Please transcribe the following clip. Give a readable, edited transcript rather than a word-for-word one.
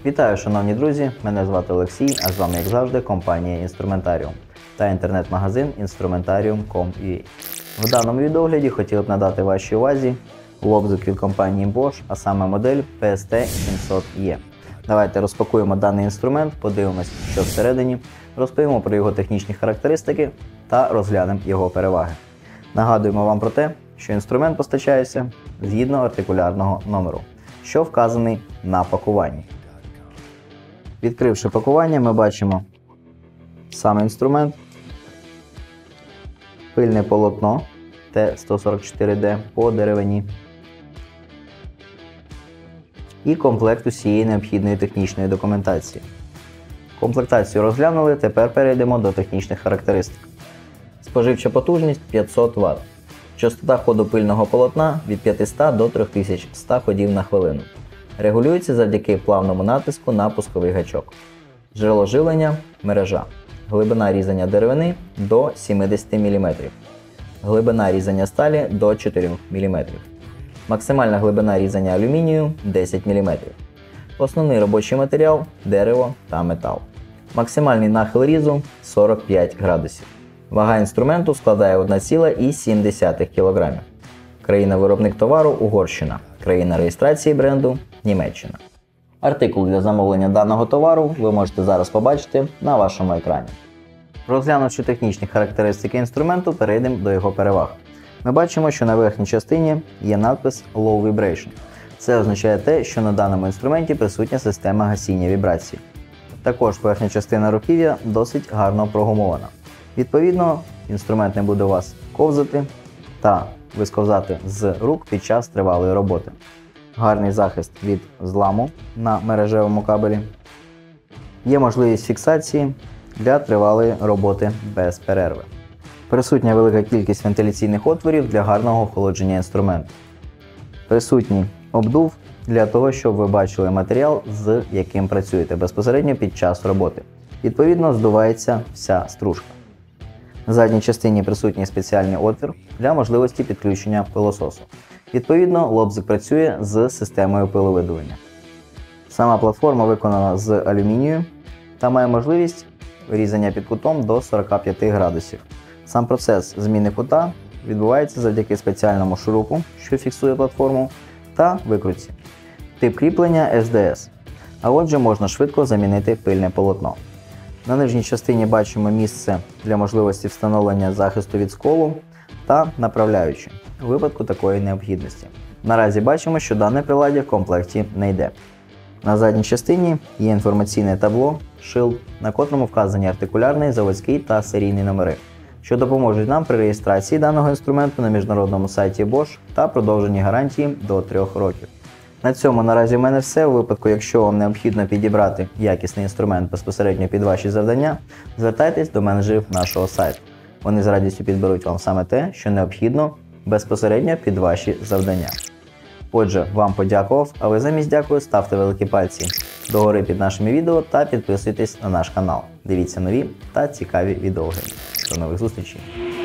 Вітаю, шановні друзі! Мене звати Олексій, а з вами, як завжди, компанія Інструментаріум та інтернет-магазин Instrumentarium.com.ua. В даному відеогляді хотів б надати вашій увазі лобзик від компанії Bosch, а саме модель PST-700E. Давайте розпакуємо даний інструмент, подивимось, що всередині, розповімо про його технічні характеристики та розглянемо його переваги. Нагадуємо вам про те, що інструмент постачається згідно артикулярного номеру, що вказаний на пакуванні. Відкривши пакування, ми бачимо сам інструмент, пильне полотно Т144D по деревині і комплект усієї необхідної технічної документації. Комплектацію розглянули, тепер перейдемо до технічних характеристик. Споживча потужність 500 Вт. Частота ходу пильного полотна від 500 до 3100 ходів на хвилину. Регулюється завдяки плавному натиску на пусковий гачок. Джерело живлення – мережа. Глибина різання деревини – до 70 мм. Глибина різання сталі – до 4 мм. Максимальна глибина різання алюмінію – 10 мм. Основний робочий матеріал – дерево та метал. Максимальний нахил різу – 45 градусів. Вага інструменту складає 1,7 кг. Країна-виробник товару – Угорщина. Країна реєстрації бренду – Німеччина. Артикул для замовлення даного товару ви можете зараз побачити на вашому екрані. Розглянувши технічні характеристики інструменту, перейдемо до його переваг. Ми бачимо, що на верхній частині є надпис Low Vibration. Це означає те, що на даному інструменті присутня система гасіння вібрацій. Також верхня частина руків'я досить гарно прогумована. Відповідно, інструмент не буде у вас ковзати та висковзати з рук під час тривалої роботи. Гарний захист від зламу на мережевому кабелі. Є можливість фіксації для тривалої роботи без перерви. Присутня велика кількість вентиляційних отворів для гарного охолодження інструменту. Присутній обдув для того, щоб ви бачили матеріал, з яким працюєте безпосередньо під час роботи. Відповідно, здувається вся стружка. На задній частині присутній спеціальний отвір для можливості підключення пилососу. Відповідно, лобзик працює з системою пиловидування. Сама платформа виконана з алюмінію та має можливість різання під кутом до 45 градусів. Сам процес зміни кута відбувається завдяки спеціальному шурупу, що фіксує платформу, та викрутці. Тип кріплення SDS, а отже можна швидко замінити пильне полотно. На нижній частині бачимо місце для можливості встановлення захисту від сколу та направляючі у випадку такої необхідності. Наразі бачимо, що дане приладдя в комплекті не йде. На задній частині є інформаційне табло «Шилд», на котрому вказані артикулярний, заводський та серійні номери, що допоможуть нам при реєстрації даного інструменту на міжнародному сайті Bosch та продовженні гарантії до 3 років. На цьому наразі в мене все. У випадку, якщо вам необхідно підібрати якісний інструмент безпосередньо під ваші завдання, звертайтесь до менеджерів нашого сайту. Вони з радістю підберуть вам саме те, що необхідно безпосередньо під ваші завдання. Отже, вам подякував, а ви замість дякую ставте великі пальці догори під нашими відео та підписуйтесь на наш канал. Дивіться нові та цікаві відеогляди. До нових зустрічей!